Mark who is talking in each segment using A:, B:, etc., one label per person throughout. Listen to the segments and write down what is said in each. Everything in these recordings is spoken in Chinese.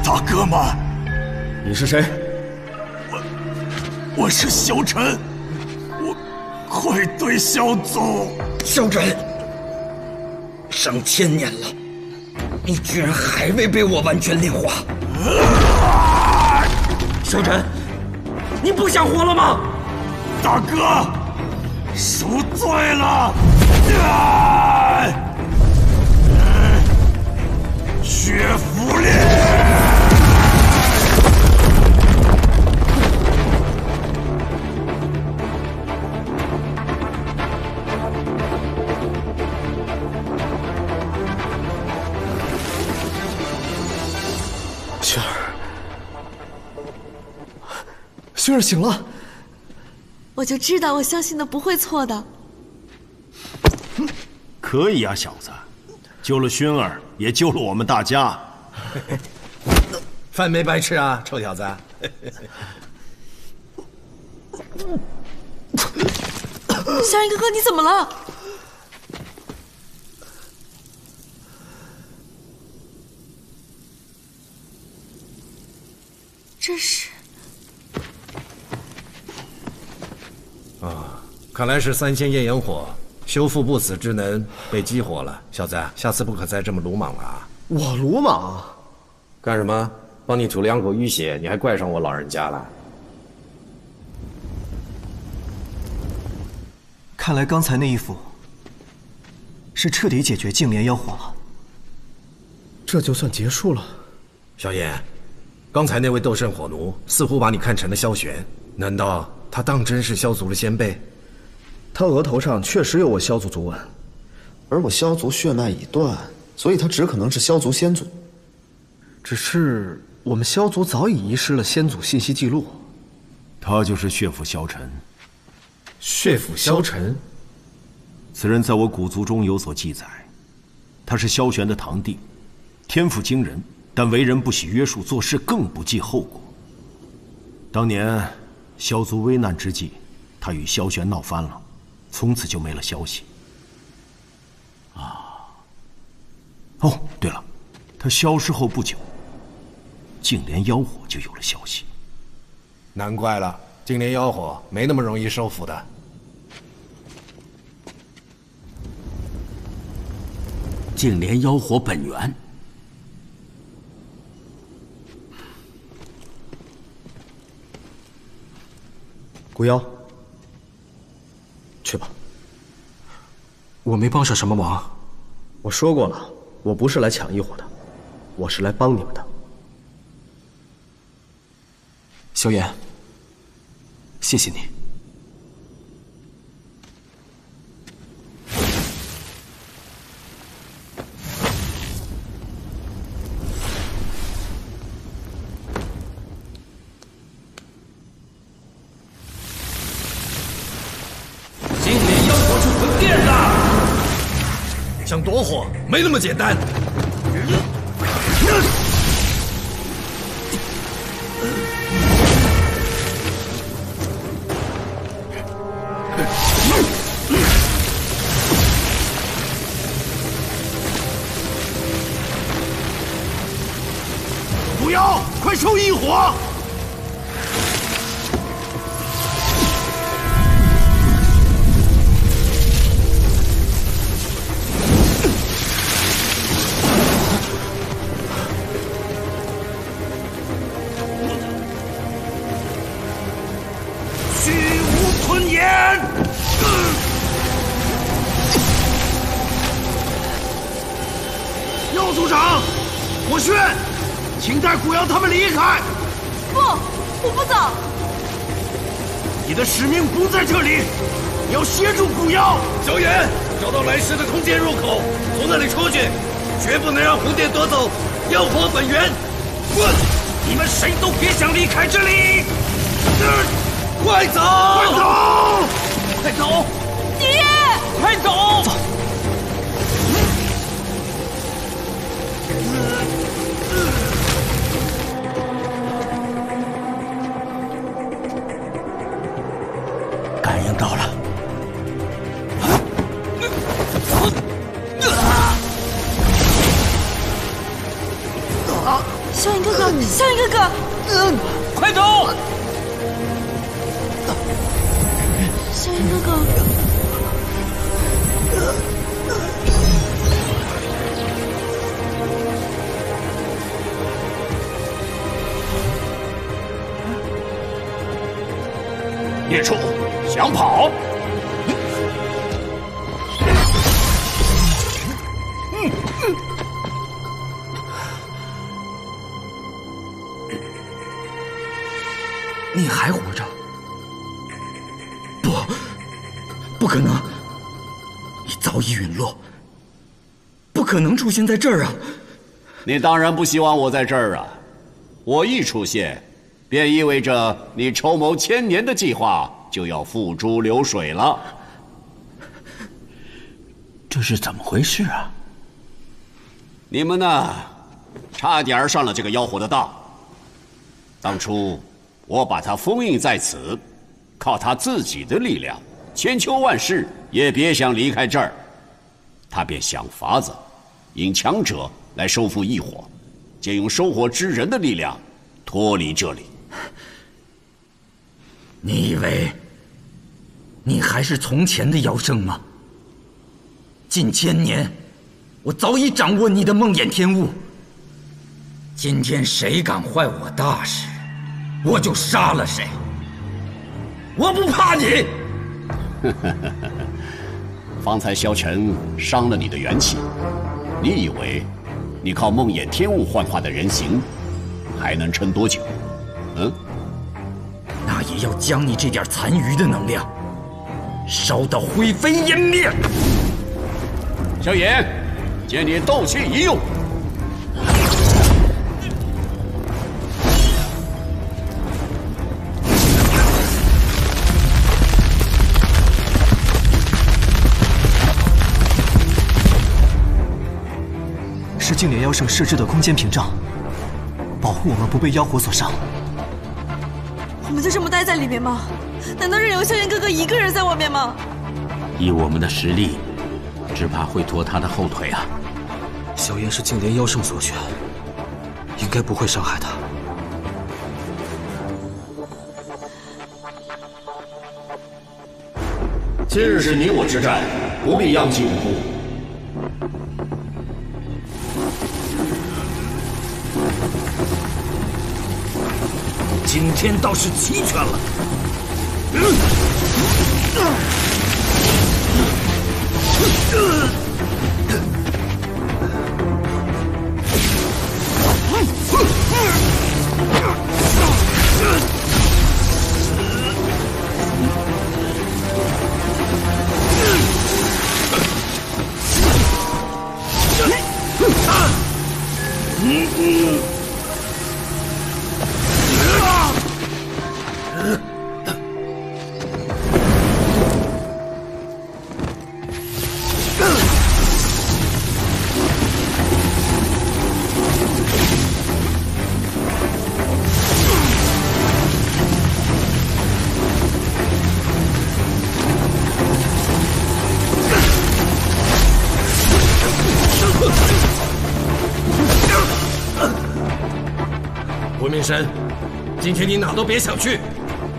A: 大哥们，
B: 你是谁？
A: 我是萧晨，我愧对萧祖。
B: 萧晨，上千年了，你居然还未被我完全炼化！萧晨，你不想活了吗？
A: 大哥，赎罪了！血符烈！
B: 薰儿，薰儿醒了。
C: 我就知道我相信的不会错的。
D: 可以啊，小子，救了薰儿，也救了我们大家。
E: 饭没白吃啊，臭小子！
C: 萧炎哥哥，你怎么了？这是……
E: 看来是3仙焰炎火修复不死之能被激活了。小子，下次不可再这么鲁莽了啊！
B: 我鲁莽？
E: 干什么？帮你吐了2口淤血，你还怪上我老人家了？
F: 看来刚才那一斧是彻底解决净莲妖火了。
B: 这就算结束了？
E: 萧炎，刚才那位斗圣火奴似乎把你看成了萧玄，难道他当真是萧族的先辈？
B: 他额头上确实有我萧族族纹，而我萧族血脉已断，所以他只可能是萧族先祖。只是我们萧族早已遗失了先祖信息记录。
D: 他就是血府萧晨。
E: 血府萧晨，
D: 此人在我古族中有所记载，他是萧玄的堂弟，天赋惊人，但为人不喜约束，做事更不计后果。当年萧族危难之际，他与萧玄闹翻了，从此就没了消息。哦，对了，他消失后不久，净莲妖火就有了消息。
E: 难怪了，净莲妖火没那么容易收服的。
G: 净莲妖火本源，
B: 狐妖，去吧。
F: 我没帮上什么忙。
B: 我说过了，我不是来抢异火的，我是来帮你们的。
F: 萧炎，谢谢你。
G: 净莲妖火去魂殿了。
E: 想夺火没那么简单。
A: 狐妖，快收异火！虚无吞炎！姚族长，火轩，请带古瑶他们离开。
C: 不，我不走。
A: 你的使命不在这里，你要协助古瑶。
E: 萧炎，找到来时的空间入口，从那里出去，绝不能让红殿夺走妖火本源。
A: 滚！你们谁都别想离开这里！
E: 快走！
A: 快走！
G: 快走！
C: 爹，
G: 快走！走！感应到了。
C: 萧炎哥哥。 萧炎哥哥，
G: 快走！
C: 萧炎哥哥，
A: 孽畜，想跑？
F: 你还活着？不可能！你早已陨落，不可能出现在这儿啊！
H: 你当然不希望我在这儿啊！我一出现，便意味着你筹谋1000年的计划就要付诸流水了。
G: 这是怎么回事啊？
H: 你们呢，差点上了这个妖火的当。当初我把他封印在此，靠他自己的力量，千秋万世也别想离开这儿。他便想法子引强者来收复异火，借用收火之人的力量脱离这里。
F: 你以为你还是从前的妖圣吗？近1000年，我早已掌握你的梦魇天物。今天谁敢坏我大事，我就杀了谁。我不怕你。
H: 方才萧晨伤了你的元气，你以为你靠梦魇天物幻化的人形还能撑多久？
F: 那也要将你这点残余的能量烧到灰飞烟灭。
H: 萧炎，借你斗气一用。
F: 是净莲妖圣设置的空间屏障，保护我们不被妖火所伤。
C: 我们就这么待在里面吗？难道任由萧炎哥哥一个人在外面吗？
G: 以我们的实力，只怕会拖他的后腿啊！
F: 萧炎是净莲妖圣所选，应该不会伤害他。
D: 今日是你我之战，不必殃及无辜。
G: 今天倒是齐全了。
E: 文明神，今天你哪都别想去！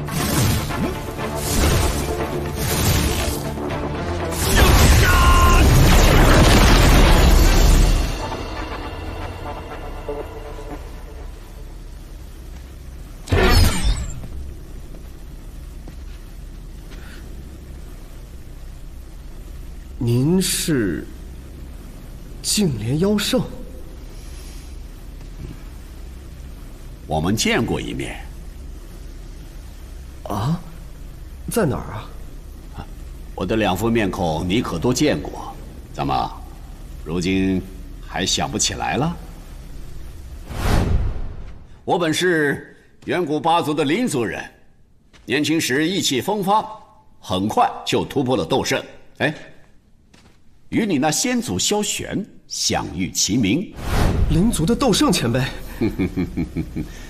B: 您是净莲妖圣？
H: 我们见过一面。
B: 啊，在哪儿啊？
H: 我的2副面孔你可都见过，怎么，如今还想不起来了？我本是远古8族的灵族人，年轻时意气风发，很快就突破了斗圣。与你那先祖萧玄享誉齐名。
B: 灵族的斗圣前辈。